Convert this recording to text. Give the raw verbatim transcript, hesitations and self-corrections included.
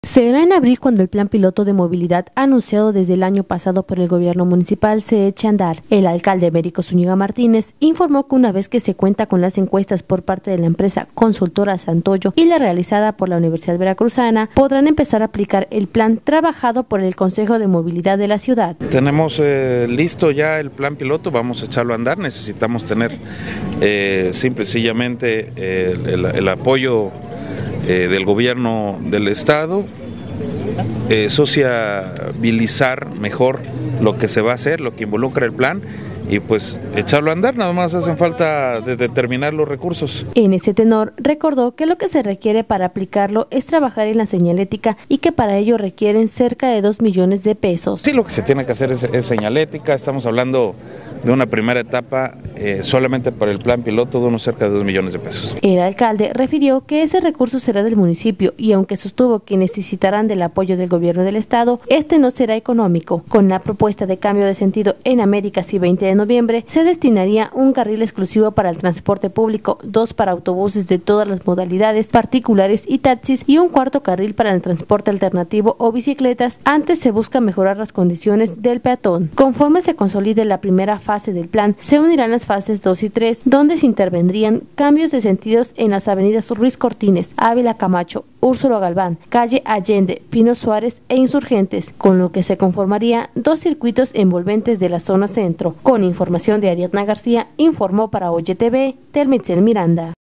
Será en abril cuando el plan piloto de movilidad anunciado desde el año pasado por el gobierno municipal se eche a andar. El alcalde Américo Zúñiga Martínez informó que una vez que se cuenta con las encuestas por parte de la empresa consultora Santoyo y la realizada por la Universidad Veracruzana, podrán empezar a aplicar el plan trabajado por el Consejo de Movilidad de la ciudad. Tenemos eh, listo ya el plan piloto, vamos a echarlo a andar. Necesitamos tener eh, simple y sencillamente eh, el, el apoyo Eh, del gobierno del estado, eh, sociabilizar mejor lo que se va a hacer, lo que involucra el plan y pues echarlo a andar. Nada más hacen falta de determinar los recursos. En ese tenor recordó que lo que se requiere para aplicarlo es trabajar en la señalética y que para ello requieren cerca de dos millones de pesos. Sí, lo que se tiene que hacer es, es señalética. Estamos hablando de una primera etapa eh, solamente para el plan piloto de unos cerca de dos millones de pesos. El alcalde refirió que ese recurso será del municipio y aunque sostuvo que necesitarán del apoyo del gobierno del estado, este no será económico. Con la propuesta de cambio de sentido en Américas y veinte de noviembre, se destinaría un carril exclusivo para el transporte público, dos para autobuses de todas las modalidades, particulares y taxis y un cuarto carril para el transporte alternativo o bicicletas. Antes se busca mejorar las condiciones del peatón. Conforme se consolide la primera fase del plan, se unirán las fases dos y tres, donde se intervendrían cambios de sentidos en las avenidas Ruiz Cortines, Ávila Camacho, Úrsulo Galván, calle Allende, Pino Suárez e Insurgentes, con lo que se conformaría dos circuitos envolventes de la zona centro. Con información de Ariadna García, informó para Oye T V, Telmitzel Miranda.